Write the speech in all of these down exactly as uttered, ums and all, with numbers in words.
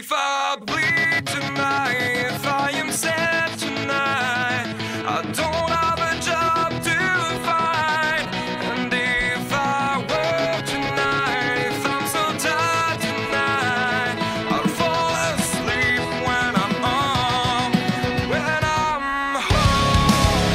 if I bleed tonight, if I am sad tonight, I don't have a job to find. And if I work tonight, if I'm so tired tonight, I'll fall asleep when I'm home, when I'm home.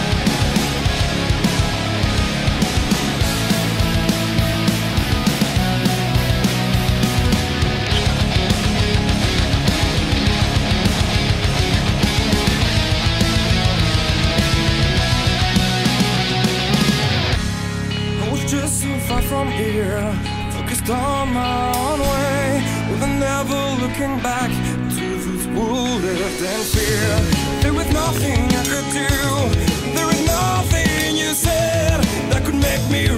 I was just so far from here, focused on my own way, with a never looking back to those who lived in fear. There was nothing I could do, there was nothing you said that could make me